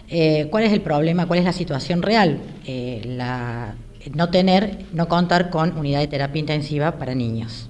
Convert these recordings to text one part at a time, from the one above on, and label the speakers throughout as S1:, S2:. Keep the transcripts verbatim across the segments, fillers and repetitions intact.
S1: Eh, ¿Cuál es el problema? ¿Cuál es la situación real? Eh, la, no tener, no contar con unidad de terapia intensiva para niños.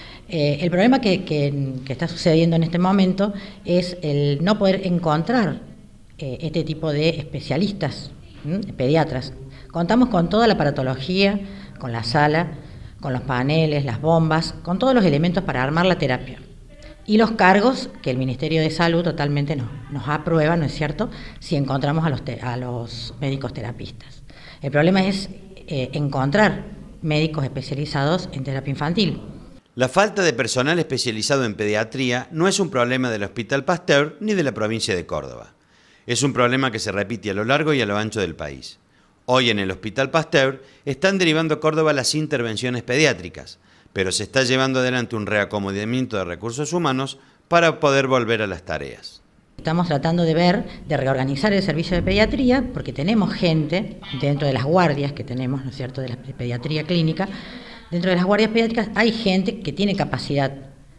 S1: Eh, el problema que, que, que está sucediendo en este momento es el no poder encontrar eh, este tipo de especialistas, ¿m? pediatras. Contamos con toda la aparatología, con la sala, con los paneles, las bombas, con todos los elementos para armar la terapia. Y los cargos que el Ministerio de Salud totalmente nos, nos aprueba, ¿no es cierto?, si encontramos a los, te, a los médicos terapistas. El problema es eh, encontrar médicos especializados en terapia infantil.
S2: La falta de personal especializado en pediatría no es un problema del Hospital Pasteur ni de la provincia de Córdoba. Es un problema que se repite a lo largo y a lo ancho del país. Hoy en el Hospital Pasteur están derivando a Córdoba las intervenciones pediátricas, pero se está llevando adelante un reacomodamiento de recursos humanos para poder volver a las tareas.
S1: Estamos tratando de ver, de reorganizar el servicio de pediatría, porque tenemos gente dentro de las guardias que tenemos, ¿no es cierto?, de la pediatría clínica. Dentro de las guardias pediátricas hay gente que tiene capacidad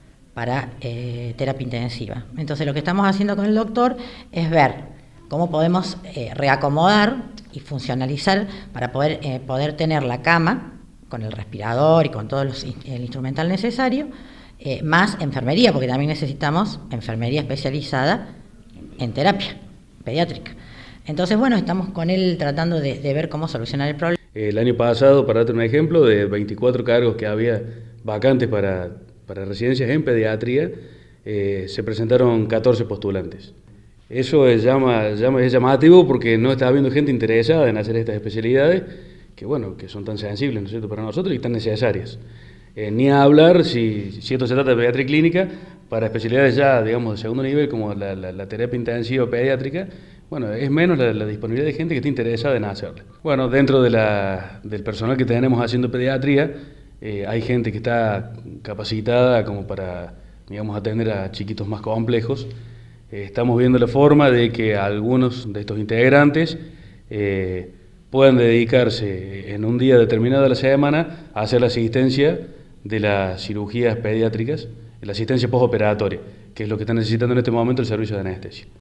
S1: para eh, terapia intensiva. Entonces lo que estamos haciendo con el doctor es ver cómo podemos eh, reacomodar y funcionalizar para poder, eh, poder tener la cama con el respirador y con todo los, el instrumental necesario, eh, más enfermería, porque también necesitamos enfermería especializada en terapia pediátrica. Entonces, bueno, estamos con él tratando de, de ver cómo solucionar el problema.
S3: El año pasado, para darte un ejemplo, de veinticuatro cargos que había vacantes para, para residencias en pediatría, eh, se presentaron catorce postulantes. Eso es, llama, llama, es llamativo porque no está habiendo gente interesada en hacer estas especialidades, que bueno, que son tan sensibles, ¿no es cierto?, para nosotros y tan necesarias. Eh, ni a hablar, si, si esto se trata de pediatría clínica, para especialidades ya, digamos, de segundo nivel, como la, la, la terapia intensiva pediátrica, bueno, es menos la, la disponibilidad de gente que esté interesada en hacerla. Bueno, dentro de la, del personal que tenemos haciendo pediatría, eh, hay gente que está capacitada como para, digamos, atender a chiquitos más complejos. Eh, estamos viendo la forma de que algunos de estos integrantes eh, puedan dedicarse en un día determinado de la semana a hacer la asistencia de las cirugías pediátricas, la asistencia postoperatoria, que es lo que está necesitando en este momento el servicio de anestesia.